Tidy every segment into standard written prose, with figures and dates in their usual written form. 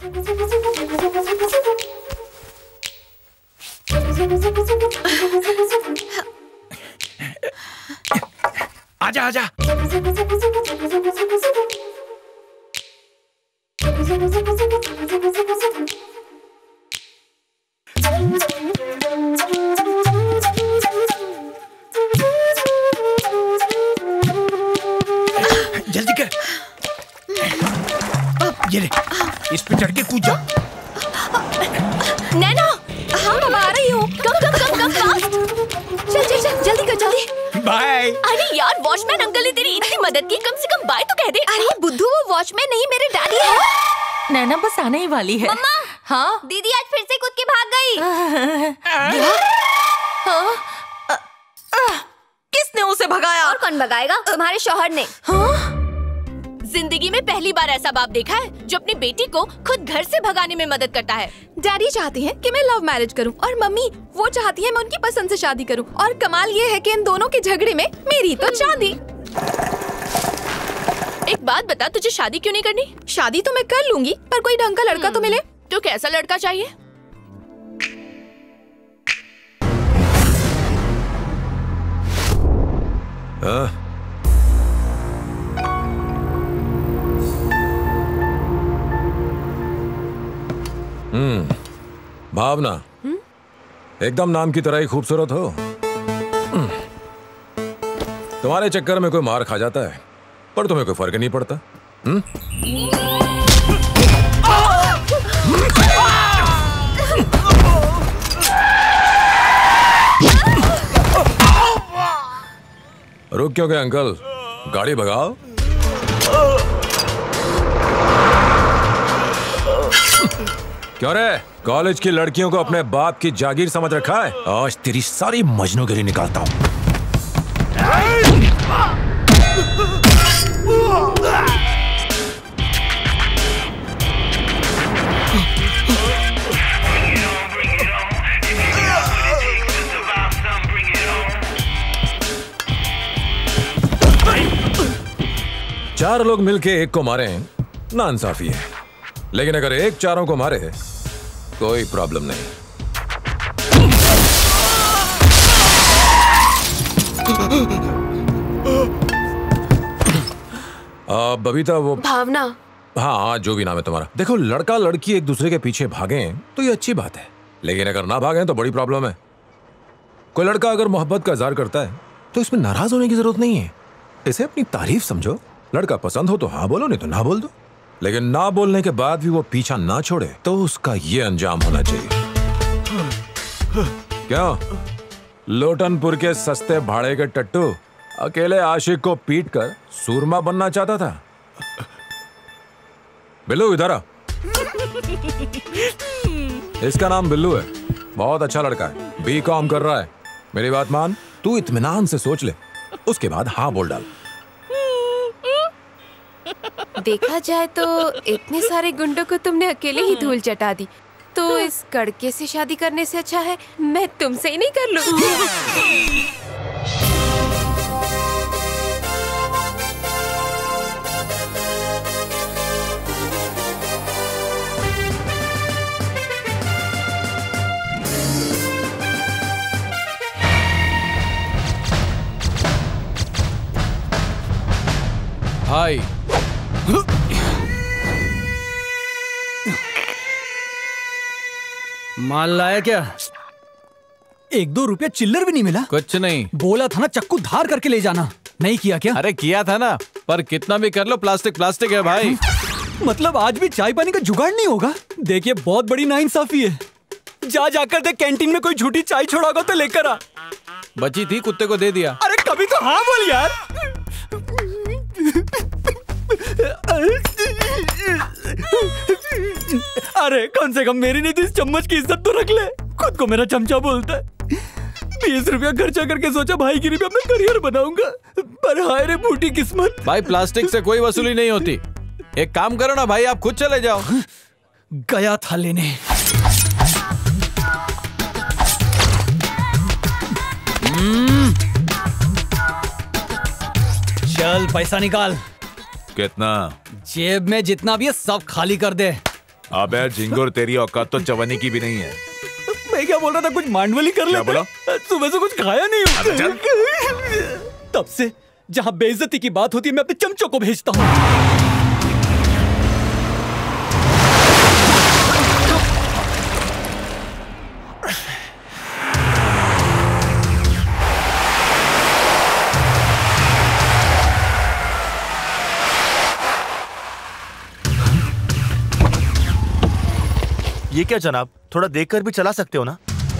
आजा आजा। जल्दी कर। ये ले, इस पे चढ़ के कूद जा। नैना, हाँ मैं आ रही हूँ। Come fast. चल चल चल, जल्दी कर जल्दी। बाय। अरे यार, वॉचमैन अंकल ने तेरी इतनी मदद की, कम से कम बाय तो कह दे। अरे बुद्धू, वो वॉचमैन नहीं मेरे डैडी है। नैना बस आने ही वाली है। मम्मा, हाँ दीदी आज फिर से कूद के भाग गई। किसने उसे भगाया? और कौन भगाएगा? तुम्हारे शौहर ने। हाँ? जिंदगी में पहली बार ऐसा बाप देखा है जो अपनी बेटी को खुद घर से भगाने में मदद करता है। डैडी चाहती हैं कि मैं लव मैरिज करूं और मम्मी वो चाहती है मैं उनकी पसंद से शादी करूं। और कमाल ये है कि इन दोनों के झगड़े में मेरी तो चांदी। एक बात बता, तुझे शादी क्यों नहीं करनी? शादी तो मैं कर लूंगी, पर कोई ढंग का लड़का तो मिले। तो कैसा लड़का चाहिए? भावना एकदम नाम की तरह ही खूबसूरत हो। तुम्हारे चक्कर में कोई मार खा जाता है पर तुम्हें कोई फर्क नहीं पड़ता। रुक क्यों गए अंकल? गाड़ी भगाओ। क्यों रे? कॉलेज की लड़कियों को अपने बाप की जागीर समझ रखा है? आज तेरी सारी मजनूगिरी निकालता हूं। 4 लोग मिलके एक को मारे नाइंसाफी है, लेकिन अगर एक चारों को मारे कोई प्रॉब्लम नहीं। बबीता, वो भावना। हाँ, जो भी नाम है तुम्हारा। देखो, लड़का लड़की एक दूसरे के पीछे भागे तो ये अच्छी बात है, लेकिन अगर ना भागे तो बड़ी प्रॉब्लम है। कोई लड़का अगर मोहब्बत का इज़हार करता है तो इसमें नाराज होने की जरूरत नहीं है। इसे अपनी तारीफ समझो। लड़का पसंद हो तो हाँ बोलो, नहीं तो ना बोल दो, लेकिन ना बोलने के बाद भी वो पीछा ना छोड़े तो उसका ये अंजाम होना चाहिए। क्या लोटनपुर के सस्ते भाड़े के टट्टू अकेले आशिक को पीट कर सूरमा बनना चाहता था? बिल्लू, इधर आ। इसका नाम बिल्लू है, बहुत अच्छा लड़का है, B.Com कर रहा है। मेरी बात मान, तू इत्मीनान से सोच ले, उसके बाद हाँ बोल डाल। देखा जाए तो इतने सारे गुंडों को तुमने अकेले ही धूल चटा दी, तो इस कड़के से शादी करने से अच्छा है मैं तुमसे ही नहीं कर लूं। हाय, माल लाया क्या? 1-2 रुपया चिल्लर भी नहीं मिला? कुछ नहीं। बोला था ना चक्कू धार करके ले जाना, नहीं किया क्या? अरे किया था ना, पर कितना भी कर लो प्लास्टिक है भाई। मतलब आज भी चाय पानी का जुगाड़ नहीं होगा? देखिए, बहुत बड़ी नाइंसाफी है। जाकर देख, कैंटीन में कोई झूठी चाय छोड़ा होगा तो लेकर आ। बची थी, कुत्ते को दे दिया। अरे कभी तो हाँ बोल यार। अरे कम से कम मेरी नहीं तो इस चम्मच की इज्जत तो रख ले। खुद को मेरा चमचा बोलता है। 20 रुपया खर्चा करके सोचा भाईगिरी पे अपना करियर बनाऊंगा, पर हाय रे फूटी किस्मत। भाई, प्लास्टिक से कोई वसूली नहीं होती। एक काम करो ना भाई, आप खुद चले जाओ। गया था लेने। चल पैसा निकाल। कितना? जेब में जितना भी है सब खाली कर दे। अबे झिंगुर, तेरी औकात तो चवन्नी की भी नहीं है। मैं क्या बोल रहा था, कुछ मांडवली कर क्या लेते। बोला? सुबह से कुछ खाया नहीं हूँ। तब से जहाँ बेइज्जती की बात होती है मैं अपने चमचों को भेजता हूँ। ये क्या जनाब, थोड़ा देखकर भी चला सकते हो ना?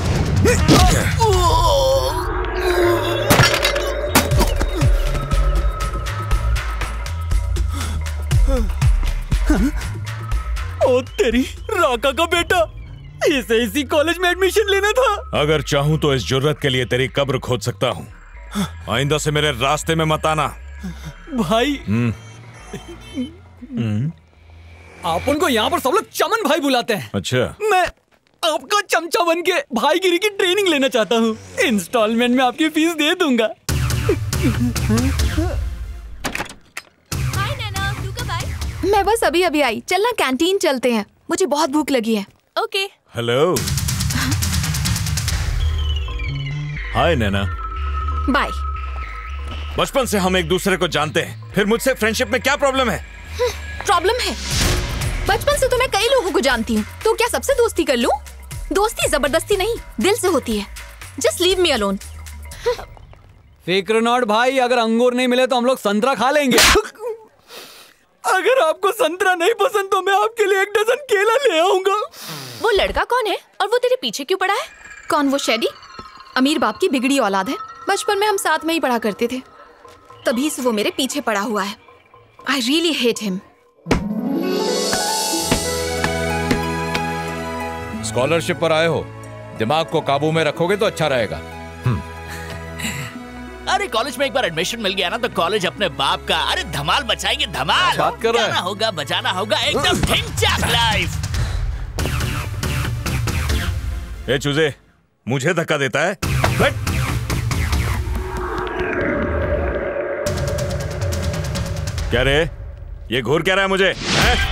ओ तेरी राका का बेटा, इसे इसी कॉलेज में एडमिशन लेना था। अगर चाहूं तो इस जुर्रत के लिए तेरी कब्र खोद सकता हूं। आइंदा से मेरे रास्ते में मत आना। भाई आप उनको यहाँ पर सब लोग चमन भाई बुलाते हैं। अच्छा, मैं आपका चमचा बन के भाईगिरी की ट्रेनिंग लेना चाहता हूँ। इंस्टॉलमेंट में आपकी फीस दे दूंगा। हाय नैना, तू कब आई? मैं बस अभी अभी आई। चलना कैंटीन चलते हैं, मुझे बहुत भूख लगी है। Okay. Hello. Hi Naina. Bye. बचपन से हम एक दूसरे को जानते हैं, फिर मुझसे फ्रेंडशिप में क्या प्रॉब्लम है? प्रॉब्लम है, बचपन से तो मैं कई लोगों को जानती हूँ, तो क्या सबसे दोस्ती कर लूं? दोस्ती जबरदस्ती नहीं, दिल से होती है। Just leave me alone. फिक्र नॉट भाई, अगर अंगूर नहीं मिले तो हम लोग संतरा खा लेंगे। अगर आपको संतरा नहीं पसंद तो मैं आपके लिए 1 डजन केला ले आऊंगा। वो लड़का कौन है और वो तेरे पीछे क्यों पड़ा है? कौन? वो शेडी, अमीर बाप की बिगड़ी औलाद है। बचपन में हम साथ में ही पढ़ा करते थे, तभी से वो मेरे पीछे पड़ा हुआ है। I really hate him. Scholarship पर आए हो, दिमाग को काबू में रखोगे तो अच्छा रहेगा। अरे कॉलेज में एक बार एडमिशन मिल गया ना तो कॉलेज अपने बाप का। अरे धमाल मचाएंगे, धमाल। बात कर रहा है। गाना होगा, बजाना होगा, एकदम ढिंचाक लाइफ। ए चूजे, मुझे धक्का देता है? हट। क्या रे, ये घूर क्या रहा है मुझे? है?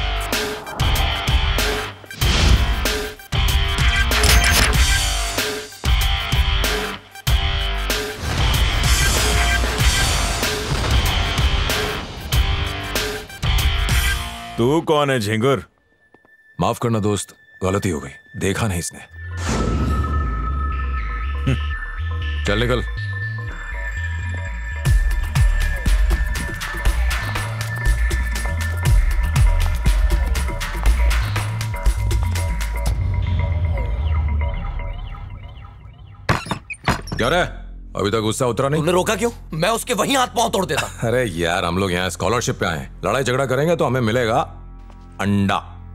तू कौन है झिंगुर? माफ करना दोस्त, गलती हो गई, देखा नहीं इसने। चल निकल। क्या रे, अभी तक गुस्सा उतरा नहीं? तुमने रोका क्यों? मैं उसके वहीं हाथ पांव तोड़ देता। अरे यार, हम लोग यहाँ स्कॉलरशिप पे आए हैं, लड़ाई झगड़ा करेंगे तो हमें मिलेगा अंडा।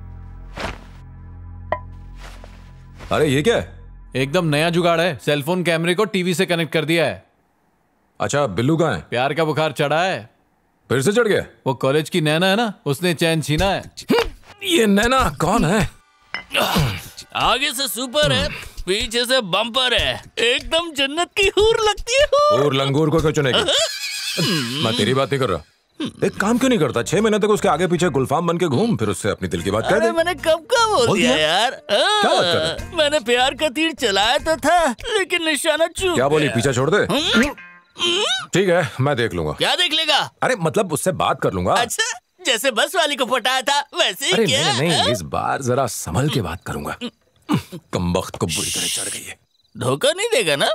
अरे ये क्या है? एकदम नया जुगाड़ है, सेलफोन कैमरे को टीवी से कनेक्ट कर दिया है। अच्छा, बिल्लू कहाँ है? प्यार का बुखार चढ़ा है, फिर से चढ़ गया? वो कॉलेज की नैना है ना, उसने चैन छीना है। ये नैना कौन है? आगे से सुपर है, पीछे से बम्पर है, एकदम जन्नत की हूर लगती है। और लंगूर को क्यों चुनेगी? मैं तेरी बात नहीं कर रहा। एक काम क्यों नहीं करता? 6 महीने तक उसके आगे पीछे गुलफाम बन के घूम, फिर उससे अपनी दिल की बात कह दे। अरे मैंने कब का बोल दिया यार। क्या बात कर रहा है? मैंने प्यार का तीर चलाया तो था, लेकिन निशाना चूक क्या बोली, गया। पीछा छोड़ दे? ठीक है, मैं देख लूंगा। क्या देख लेगा? अरे मतलब उससे बात कर लूंगा। अच्छा, जैसे बस वाली को पटाया था वैसे ही अरे क्या? नहीं नहीं, इस बार जरा संभल के बात करूंगा। कमबख्त को बुरी तरह चढ़ गई है। धोखा नहीं देगा ना?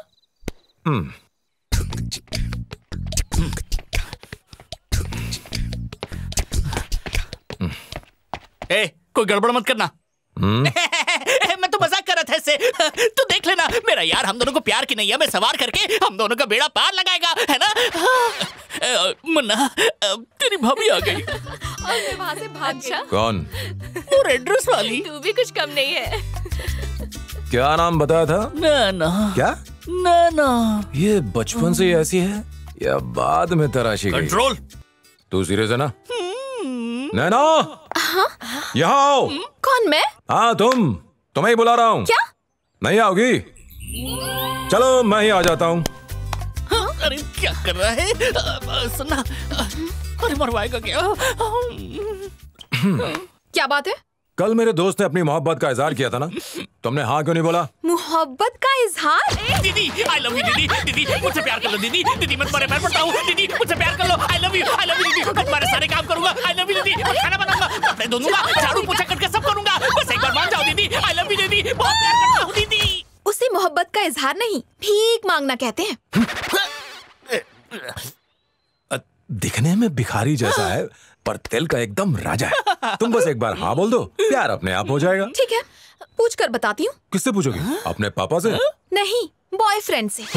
ए, कोई गड़बड़ मत करना। मैं तो मजाक कर रहा था इससे। तू देख लेना, मेरा यार हम दोनों को प्यार की नैया में सवार करके हम दोनों का बेड़ा पार लगाएगा, है ना? मुन्ना, तेरी भाभी आ गई। और मैं वहाँ से भाग गई। कौन? वो रेड ड्रेस वाली। तू भी कुछ कम नहीं है। क्या नाम बताया था? नैना। क्या? नैना। ये बचपन से ही ऐसी है या बाद में तराशी गई? कंट्रोल। तू सीरियस है ना? नैना, यहाँ आओ। कौन? मैं? हाँ तुम्हें ही बुला रहा हूँ। क्या? नहीं आओगी? चलो मैं ही आ जाता हूँ। अरे क्या कर रहा है? सुनना, अरे मरवाएगा क्या? क्या बात है? कल मेरे दोस्त ने अपनी मोहब्बत का इजहार किया था ना, तुमने हाँ क्यों नहीं बोला? मोहब्बत का इजहार? दीदी आई लव यू दीदी, दीदी मुझसे प्यार कर लो दीदी, दीदी मैं तुम्हारे पैर पड़ता हूँ दीदी, मुझसे प्यार कर लो, आई लव यू दीदी, मैं तुम्हारे सारे काम करूंगा, आई लव यू दीदी, मैं खाना बनाऊंगा, कपड़े धोऊंगा, झाड़ू पोछा करके सब करूंगा, बस एक बार मान जाओ दीदी, आई लव यू दीदी, बहुत प्यार करता हूँ दीदी। उसे मोहब्बत का इजहार नहीं, भीख मांगना कहते हैं। दिखने में भिखारी जैसा है पर दिल का एकदम राजा है। तुम बस एक बार हाँ बोल दो, प्यार अपने आप हो जाएगा। ठीक है, पूछ कर बताती हूँ। किससे पूछोगी? अपने पापा से? नहीं, बॉयफ्रेंड से।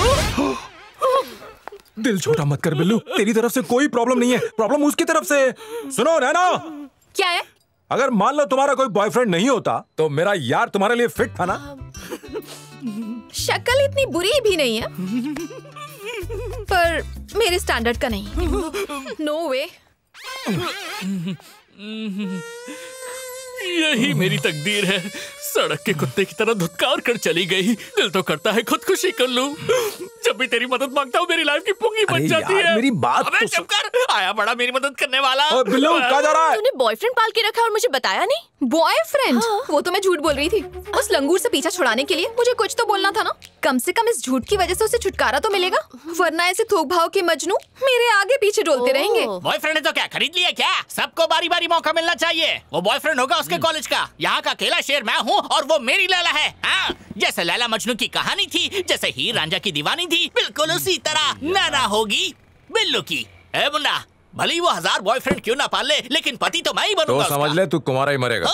दिल छोटा मत कर बिल्लू, तेरी तरफ से कोई प्रॉब्लम नहीं है, प्रॉब्लम उसकी तरफ से। सुनो नैना, क्या है? अगर मान लो तुम्हारा कोई बॉयफ्रेंड नहीं होता तो मेरा यार तुम्हारे लिए फिट था ना? शक्ल इतनी बुरी भी नहीं है, पर मेरे स्टैंडर्ड का नहीं। No way. यही मेरी तकदीर है, सड़क के कुत्ते की तरह धुतकार कर चली गई। दिल तो करता है खुदकुशी कर लूं। जब भी तेरी मदद मांगता हूँ मेरी लाइफ की पुंगी बच जाती है। मेरी बात अबे चुप कर, आया बड़ा मेरी मदद करने वाला। बिल्लू कहाँ जा रहा है? तूने बॉयफ्रेंड पाल के रखा और मुझे बताया नहीं? बॉयफ्रेंड? वो तो मैं झूठ बोल रही थी। उस लंगूर से पीछा छुड़ाने के लिए मुझे कुछ तो बोलना था ना। कम से कम इस झूठ की वजह से उसे छुटकारा तो मिलेगा, वरना ऐसे थोक भाव के मजनू मेरे आगे पीछे डोलते रहेंगे। बॉयफ्रेंड है तो क्या खरीद लिया क्या? सबको बारी बारी मौका मिलना चाहिए। वो बॉयफ्रेंड होगा उसके कॉलेज का, यहाँ का अकेला शेर मैं हूँ और वो मेरी लैला है। हाँ, जैसे लैला मजनू की कहानी थी, जैसे हीर रांझा की दीवानी थी, बिल्कुल उसी तरह नाना होगी बिल्लू की। ए मुन्ना, भले वो 1000 बॉयफ्रेंड क्यों ना पाल ले, लेकिन पति तो मैं ही बनूंगा। तो समझ ले तू कुमारा ही मरेगा।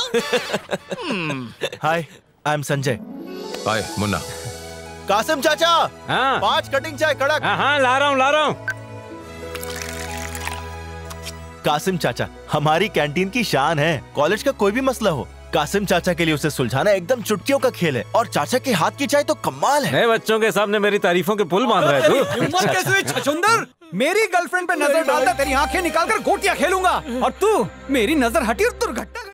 Hi, I am Sanjay. Hi Munna. Kasim चाचा, हाँ 5 कटिंग चाय कड़क। हाँ ला रहा हूँ। कासिम चाचा हमारी कैंटीन की शान है। कॉलेज का कोई भी मसला हो, कासिम चाचा के लिए उसे सुलझाना एकदम चुटकियों का खेल है। और चाचा के हाथ की चाय तो कमाल है। नए बच्चों के सामने मेरी तारीफों के पुल बांध रहा है तू। उम्र कैसे हुई छछुंदर? मेरी गर्लफ्रेंड पे नजर डालता तेरी आंखें निकालकर गोटियां खेलूंगा, और तू मेरी नजर हटी और दुर्घटना